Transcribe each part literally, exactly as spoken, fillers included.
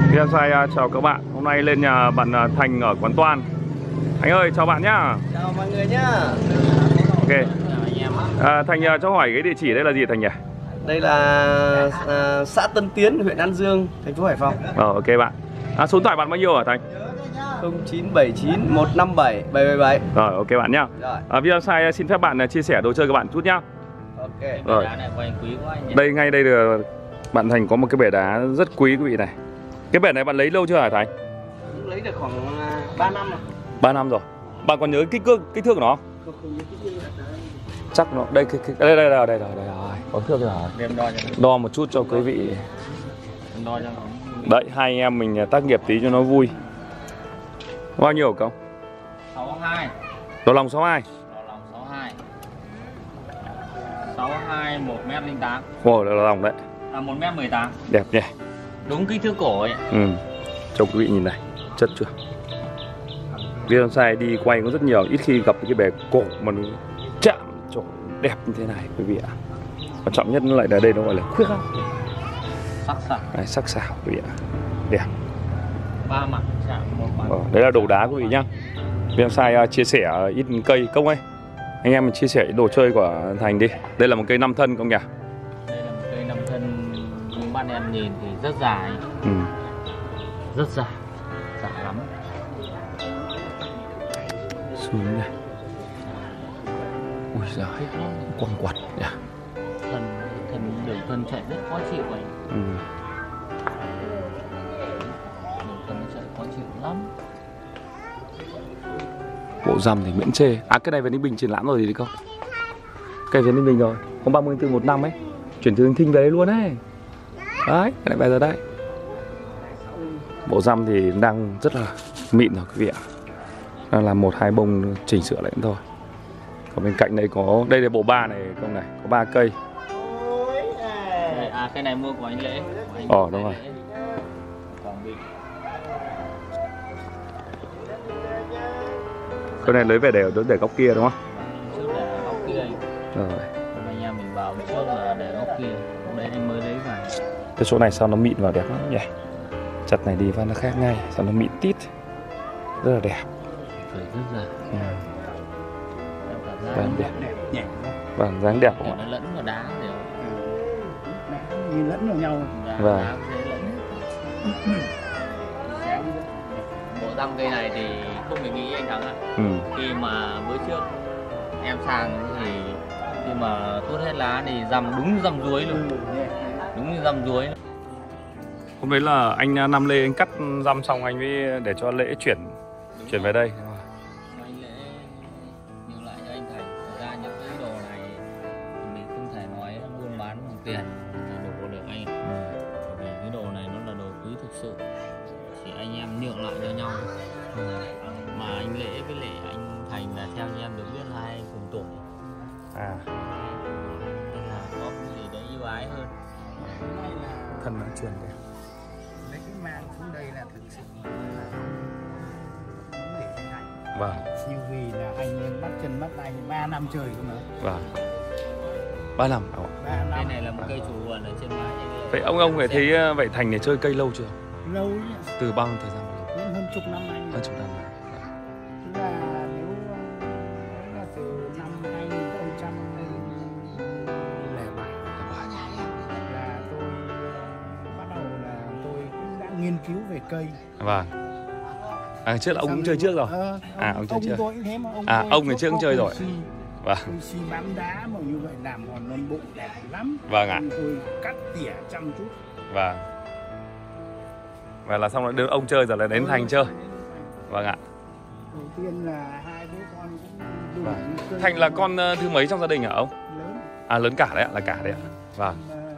Vy Sai chào các bạn. Hôm nay lên nhà bạn Thành ở quán Toan. Anh ơi, chào bạn nhá. Chào mọi người nhá. Ok. À, Thành cho hỏi cái địa chỉ đây là gì Thành nhỉ? Đây là à, xã Tân Tiến, huyện An Dương, thành phố Hải Phòng. Ờ, ok bạn. À, số điện thoại bạn bao nhiêu hả Thành? không chín bảy chín một năm bảy bảy bảy bảy. Rồi, ok bạn nhá. À, Vy Sai xin phép bạn chia sẻ đồ chơi các bạn chút nhá. Ok. Rồi. Đây ngay đây là bạn Thành có một cái bể đá rất quý quý vị này. Cái bể này bạn lấy lâu chưa hả Thành? Cũng lấy được khoảng ba năm rồi. ba năm rồi. Bạn còn nhớ kích thước kích thước của nó? Không, không nhớ kích thước. Chắc nó đây cái, cái, đây đây đây đây đây đây rồi. Có thước rồi. Đem đo cho đo một chút cho quý vị. Đo cho nó. Đấy, hai anh em mình tác nghiệp tí cho nó vui. Bao nhiêu không? sáu hai. Đồ lòng sáu hai. Đồ lòng sáu hai. sáu hai một mét linh tám. Ồ, đồ lòng đấy. À một mét mười tám. Đẹp nhỉ. Đúng kích thước cổ ấy. Ừ. Cho quý vị nhìn này, chất chưa? Vy Sai đi quay có rất nhiều, ít khi gặp cái bể cổ mà nó chạm chỗ đẹp như thế này quý vị ạ. Quan trọng nhất lại là đây nó gọi là khuyết không? Sắc sảo. Đấy, sắc sảo quý vị ạ. Đẹp. Ba mặt chạm một mặt. Ờ, đấy là đồ đá quý vị nhá. Vy Sai uh, chia sẻ ít cây Công ơi. Anh em mình chia sẻ đồ chơi của Thành đi. Đây là một cây năm thân Công nhỉ? Đây là một cây năm thân, ban em nhìn thì rất dài. Ừ. Rất dài, dài lắm. Xuống này. Ui giời, quằn quặt nhỉ. Thân, thân, đường thân chạy rất khó chịu ấy. Ừ. Đường thân chạy khó chịu lắm. Bộ răm thì miễn chê. À cái này về Ninh Bình triển lãm rồi thì không? Cái về Ninh Bình rồi. Hôm ba mươi tháng tư một năm ấy. Chuyển từ Ninh Thinh về đấy luôn ấy. Đấy, cái này bây giờ đây. Bộ răm thì đang rất là mịn rồi quý vị ạ. Đang làm một hai bông chỉnh sửa lại thôi. Còn bên cạnh đây có, đây là bộ ba này Công này, có ba cây. Đây, à cái này mua của anh Lễ. Ồ đúng rồi. Cái này lấy về để để góc kia đúng không? Trước để góc kia. Rồi. Còn anh em mình vào trước là để góc kia. Hôm đấy anh mới lấy về. Cái chỗ này sao nó mịn vào đẹp lắm nhỉ? Chặt này đi và nó khác ngay, sao nó mịn tít. Rất là đẹp. Phải rất là. Ừ. Vâng, đẹp. đẹp nhẹ. Vâng, dáng đẹp không ạ? Nó lẫn vào đá đều. Nhìn lẫn vào nhau. Vâng. Bộ răm cây này thì không phải nghĩ anh Thắng ạ. Ừ. Khi mà bữa trước em sang thì khi mà tuốt hết lá thì răm đúng răm ruối luôn. Đúng như răm ruối. Hôm đấy là anh Nam Lê anh cắt răm xong anh mới để cho Lễ chuyển đúng chuyển rồi. Về đây. Anh Lễ nhường lại cho anh Thành. Thật ra những cái đồ này mình không thể nói buôn bán bằng tiền là đồ được anh. Ừ. Vì cái đồ này nó là đồ quý thực sự. Chỉ anh em nhượng lại cho nhau. Ừ. Mà anh Lễ với lại anh Thành là theo anh em được biết là hai cùng tuổi. À. Nên là có cái gì đấy yêu ái hơn. Thân nó truyền đấy. Lấy cái mang xuống đây là thực sự là không để thế này. Vâng. Nhiều vì là anh em bắt chân bắt tay ba năm trời cơ mà. Vâng. ba năm. ba năm. Cây này là một cây chủ vườn ở trên mái. Vậy ông ông phải thấy vậy Thành này chơi cây lâu chưa? Lâu nhỉ? Từ bao nhiêu thời gian lâu? Hơn, hơn chục năm anh. Hơn chục năm rồi. Tức là nếu là từ năm hai nghìn không trăm lẻ bảy là tôi bắt đầu là tôi cũng đã nghiên cứu về cây. Vâng. À trước là ông cũng chơi trước rồi. Ờ, à ông chơi ông trước. tôi cũng thế mà ông à tôi ông ngày trước cũng chơi rồi. Vâng. Tôi xi bám đá mà như vậy làm hòn non bụng đẹp lắm. Vâng ạ. Tôi cắt tỉa chăm chút. Vâng. Và là xong rồi đưa ông chơi rồi là đến ừ, Thành chơi. Vâng ạ. Đầu tiên là hai đứa con cũng vâng. Thành là con thứ mấy trong gia đình hả ông? Lớn. À lớn cả đấy ạ, là cả đấy ạ. Vâng.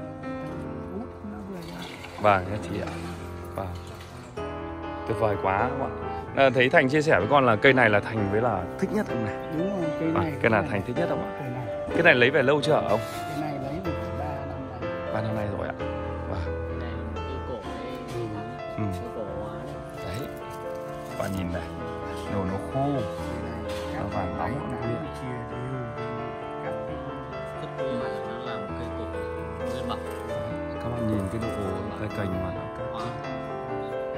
Vâng nha chị ạ. Vâng. Tuyệt vời quá các bạn. À, thấy Thành chia sẻ với con là cây này là Thành với là thích nhất ông này. Đúng rồi, cây à, này. Cây này Thành thích nhất không ạ? Cây này. Cái này lấy về lâu chưa hả ông? Cái này lấy được ba năm nay. ba năm nay rồi ạ. Vâng. Cái này là một cây cổ đấy. Ừ. Cây cổ hóa đấy. Đấy. Các bạn nhìn này. Đồ nó khô. Nó vàng nóng. Rất vui mà nó là một cây cổ nguyên bậc. Các bạn nhìn cái độ cây cành mà nó cắt.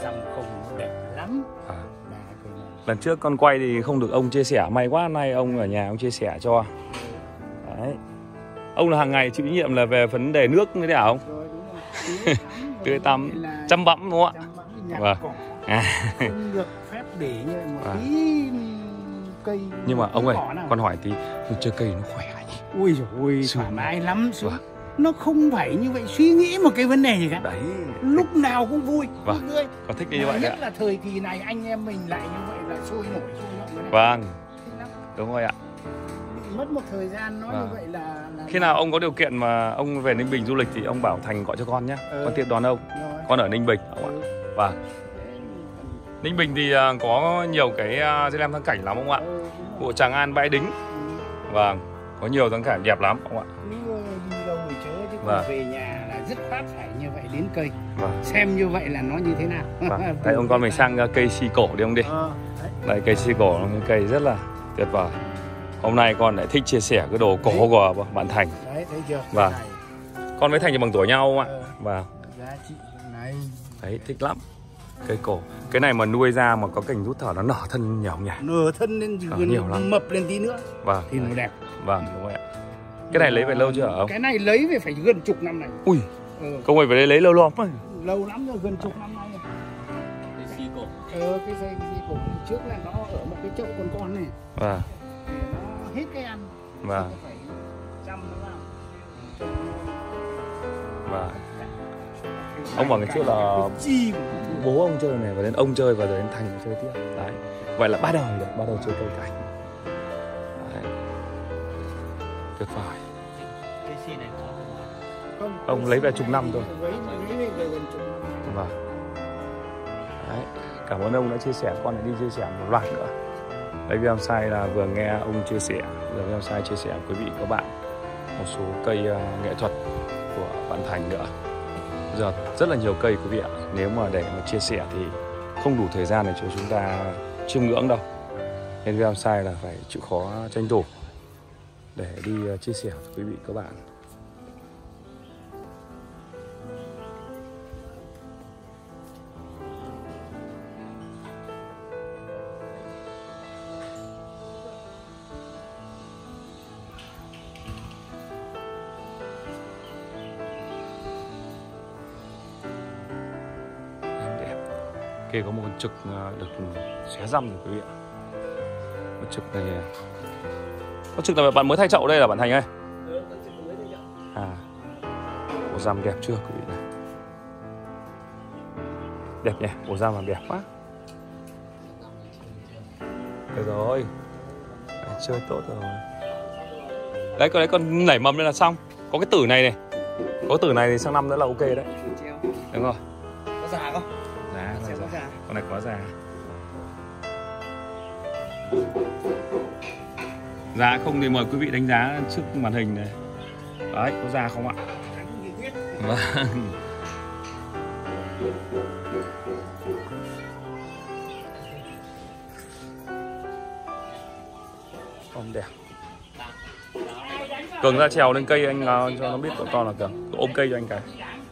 dòng không nó đẹp lắm. À. Là cái này. Lần trước con quay thì không được ông chia sẻ, may quá hôm nay ông ở nhà ông chia sẻ cho. Đấy. Ông là hàng ngày chịu trách nhiệm là về vấn đề nước như thế nào không? Rồi, đúng rồi. Tưới tắm, chăm bẵm đúng không ạ? Chăm bẵm nhặt Vâng. cỏ. À. Không được phép để như vậy một À. tí cây. Nhưng mà ông ơi, cỏ nào. con hỏi tí, chơi cây nó khỏe nhỉ? Ui dồi ôi, Sướng. thoải mái lắm. Sướng. Vâng. Nó không phải như vậy suy nghĩ một cái vấn đề gì cả. Đấy. Lúc nào cũng vui, Vâng. vui tươi. Có thích như Mà vậy đấy nhất ạ? là thời kỳ này anh em mình lại như vậy là sôi nổi sôi động cái này. Vâng, Thích lắm. đúng rồi ạ. Bị mất một thời gian nói Vâng. như vậy là, là Khi nào ông có điều kiện mà ông về Ninh Bình du lịch thì ông bảo Thành gọi cho con nhé. Ừ. Con tiếp đón ông. Rồi. Con ở Ninh Bình, ông ạ. Ừ. Vâng. Ninh Bình thì à, có nhiều cái à, dây lem thắng cảnh lắm ông ạ. Ừ, đúng rồi. Của Tràng An, Bãi Đính. Ừ. Vâng, có nhiều thắng cảnh đẹp lắm ông ạ. Cứ đi đâu thì chớ chứ còn Vâng. về nhà là dứt khoát phải như vậy đến cây. Vâng. Xem như vậy là nó như thế nào. Vâng. Đây ông con mình sang à, cây si cổ đi ông đi. Ờ, đấy. Đây cây si cổ là một cây rất là tuyệt vời. Hôm nay con lại thích chia sẻ cái đồ cổ Đấy. của bạn Thành. Đấy, thấy chưa? Vâng. Cái này, Con với Thành thì bằng tuổi nhau không ạ? ờ, Vâng. giá trị này. Đấy, thích lắm. Cây cổ. Cái này mà nuôi ra mà có cành rút thở nó nở thân nhiều không nhỉ? Nửa thân lên Ờ, nhiều lắm. mập lên tí nữa Vâng. thì nó đẹp. Vâng, đúng rồi ạ. Cái này lấy về lâu chưa hả ông? Cái này lấy về phải gần chục năm này. Ui, Ờ, công ơi về đây lấy lâu lắm. lâu lắm rồi, gần chục năm nay rồi. Cái xi cổ. Ờ, cái dây gì của trước là nó ở một cái chậu con con này. Vâng, Thì nó hết cái ăn. vâng, Nó phải chăm nó vào. vâng. Ông bảo ngày trước là Cái chi của bố ông chơi này và đến ông chơi và rồi đến Thành chơi tiếp. Đấy. Vậy là ba đời rồi, ba đời chơi cây cảnh. Đấy. Tuyệt vời. Cái xi này có không ạ? không, Ông cái lấy về chi chục này năm thì rồi. Lấy, lấy về gần chục năm. Vâng. Đấy. Cảm ơn ông đã chia sẻ, con lại đi chia sẻ một loạt nữa. Đây video sai là vừa nghe ông chia sẻ, giờ video sai chia sẻ với quý vị các bạn một số cây uh, nghệ thuật của bạn Thành nữa. Giờ rất là nhiều cây quý vị ạ. Nếu mà để mà chia sẻ thì không đủ thời gian để cho chúng ta chiêm ngưỡng đâu. Nên video sai là phải chịu khó tranh thủ để đi uh, chia sẻ với quý vị các bạn. Đẹp. Kia có một con trực uh, được xé răm rồi quý vị ạ. Con trực này, con trực này bạn mới thay chậu đây là bạn Thành ơi? À, bộ răm đẹp chưa quý vị này? Đẹp nhỉ, bộ răm làm đẹp quá. Được rồi, đấy, chơi tốt rồi. Đấy, con đấy con nảy mầm lên là xong. Có cái tử này này, có cái tử này thì sang năm nữa là ok đấy. Đúng rồi. Có già không? Giá, Sẽ giá, có giá. già. Con này có già. Giá không thì mời quý vị đánh giá trước màn hình này. Đấy, có già không ạ? Vâng. Không đẹp. Cường ra trèo lên cây anh uh, cho nó biết của con là Cường. Ôm cây cho anh cái.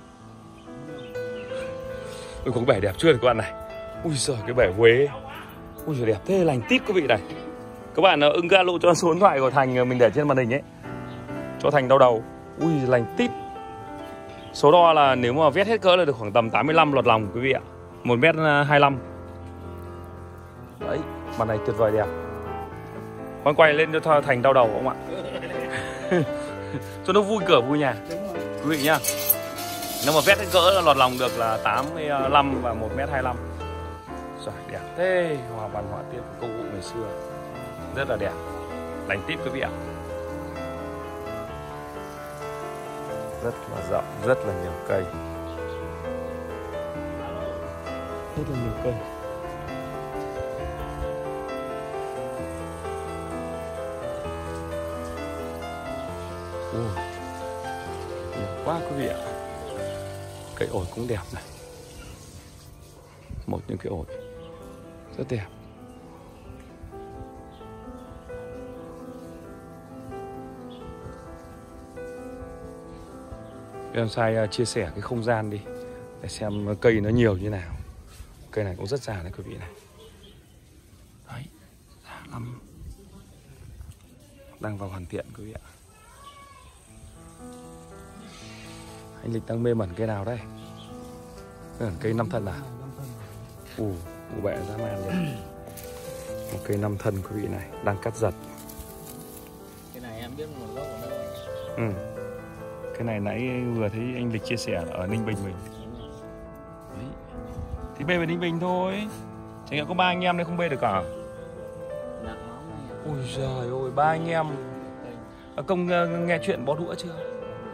Ui, có cái bể đẹp chưa các bạn này. Ui giời, cái bể Huế. Ui giời, đẹp thế, lành tít quý vị này. Các bạn uh, ưng cái alo cho số điện thoại của Thành mình để trên màn hình ấy, cho Thành đau đầu. Ui lành tít. Số đo là nếu mà vét hết cỡ là được khoảng tầm tám mươi lăm lọt lòng quý vị ạ. Một mét hai mươi lăm. Đấy, mặt này tuyệt vời đẹp. Con quay lên cho Thành đau đầu không ạ? Cho nó vui cửa vui nhà quý vị nhá. Nếu mà vét hết cỡ là lọt lòng được là tám mươi lăm và một mét hai mươi lăm. Rồi đẹp thế, hòa văn họa tiết của câu vụ ngày xưa. Rất là đẹp. Lành tít quý vị ạ. Rất là rộng, rất là nhiều cây. Rất là nhiều cây. Ồ, nhiều quá quý vị ạ. Cây ổi cũng đẹp này. Một những cái ổi rất đẹp. Em sai chia sẻ cái không gian đi để xem cây nó nhiều như nào. Cây này cũng rất già đấy quý vị này. Đấy, già lắm. Đang vào hoàn thiện quý vị ạ. Anh Lịch đang mê mẩn cây nào đây? Cây năm thân à? Ù, ù bẹ dã man rồi. Một cây năm thân quý vị này, đang cắt giật. Cái này em biết nguồn gốc ở đâu. Ừ. Cái này nãy vừa thấy anh Lịch chia sẻ ở Ninh Bình mình. Đấy. Thì bê về Ninh Bình thôi. Chẳng hạn có ba anh em nên không bê được cả. Ôi giời ơi, ba anh em. Công nghe chuyện bó đũa chưa?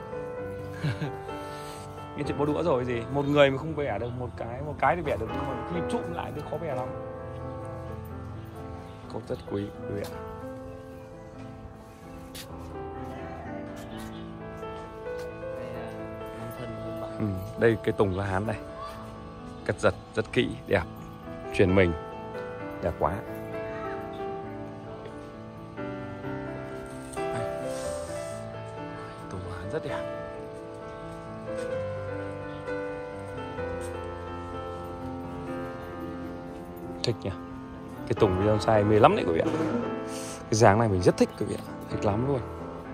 Nghe chuyện bó đũa rồi gì? Một người mà không bẻ được một cái, một cái thì bẻ được nhưng mà clip trụm lại thì khó bẻ lắm. Cốt rất quý quý vị ạ. Ừ, đây cái tùng La Hán này, cắt giật rất kỹ, đẹp, chuyển mình, đẹp quá. Đây. Tùng La Hán rất đẹp. Thích nhỉ, cái tùng video sai mê lắm đấy quý vị ạ. Cái dáng này mình rất thích quý vị ạ, thích lắm luôn.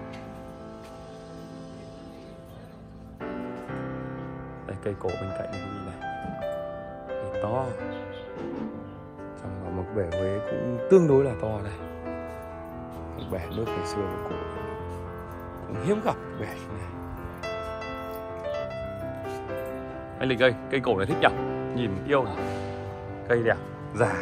Đây cây cổ bên cạnh này quý vị này, cây to. Trong một bể Huế cũng tương đối là to đây. Một bể nước ngày xưa của cụ cũng hiếm gặp bể này. Anh Lịch ơi, cây cổ này thích nhỉ, nhìn yêu nhỉ, cây đẹp, già.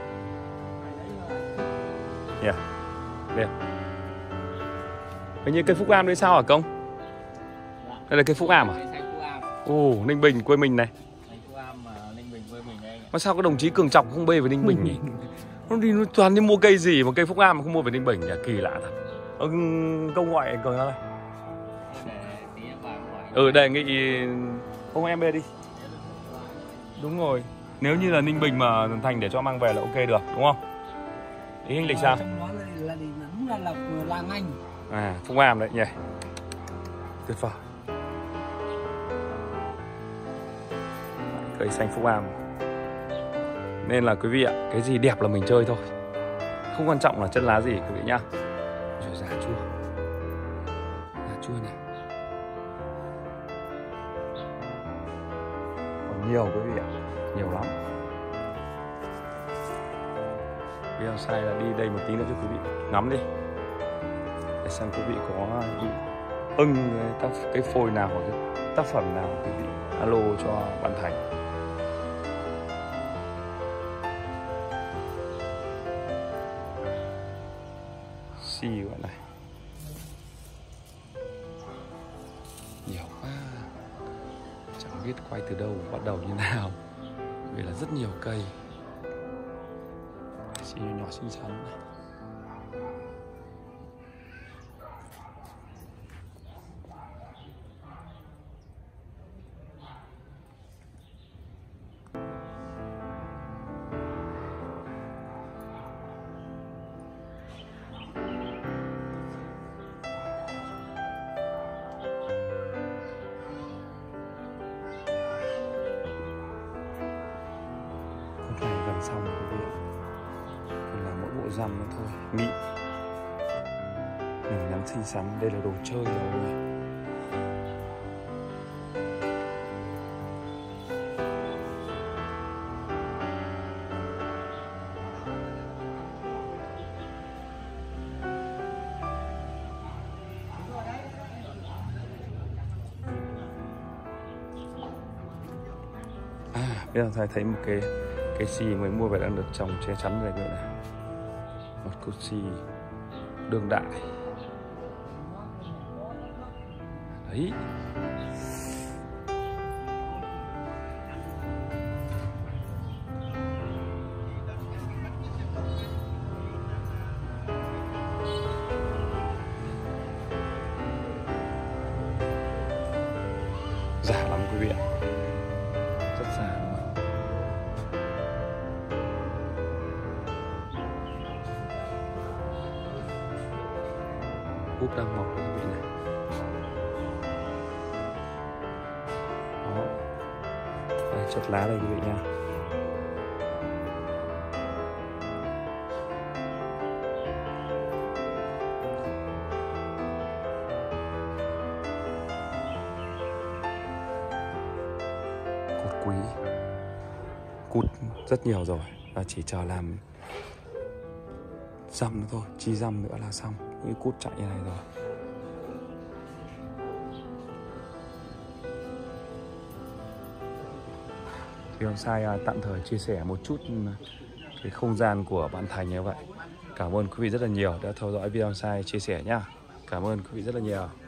Yeah. Đẹp. Hình như cây Phúc Am đấy sao hả công? Đây là cây Phúc Am à? Ồ, oh, Ninh Bình quê mình này. Mà sao các đồng chí Cường Trọng không bê về Ninh Bình nhỉ? Nó đi nó toàn đi mua cây gì mà cây Phúc Am mà không mua về Ninh Bình nhỉ? Kỳ lạ thật. Ông công gọi Cường ơi. Ừ, đề nghị không em bê đi. Đúng rồi. Nếu như là Ninh Bình mà thành để cho mang về là ok được, đúng không? Ý anh Lịch sao? Trong đó là, là, là, là, là làng Anh. À, Phúc Am đấy nhỉ. Tuyệt vời. Cây xanh Phúc Am. Nên là quý vị ạ, cái gì đẹp là mình chơi thôi. Không quan trọng là chân lá gì quý vị nhá. Rồi giá chua. Giá chua này. Còn nhiều quý vị ạ, nhiều lắm. Video sai là đi đây một tí nữa cho quý vị ngắm đi. Để xem quý vị có ưng cái, cái phôi nào hoặc cái tác phẩm nào quý vị alo cho bạn Thành. Xì gọi này. Nhiều quá. Chẳng biết quay từ đâu, bắt đầu như nào. Vì là rất nhiều cây. Xì nhỏ xinh xắn này. Này gần xong rồi quý vị, còn là mỗi bộ răm nữa thôi, mịn, nhỏ nhắn xinh xắn. Đây là đồ chơi rồi. À, bây giờ thầy thấy một cái cây xì mới mua về đang được trồng che chắn này nữa này. Một cây xì đương đại. Đấy. Già lắm quý vị ạ. Rất già luôn. Úp đang mọc quý vị này. Đó. Đây, chất lá đây quý vị nha. cút rất nhiều rồi và chỉ chờ làm dăm nữa thôi, chi dăm nữa là xong. Những cút chạy như này rồi. Thì bonsai tạm thời chia sẻ một chút cái không gian của bạn Thành như vậy. Cảm ơn quý vị rất là nhiều đã theo dõi video bonsai chia sẻ nhá. Cảm ơn quý vị rất là nhiều.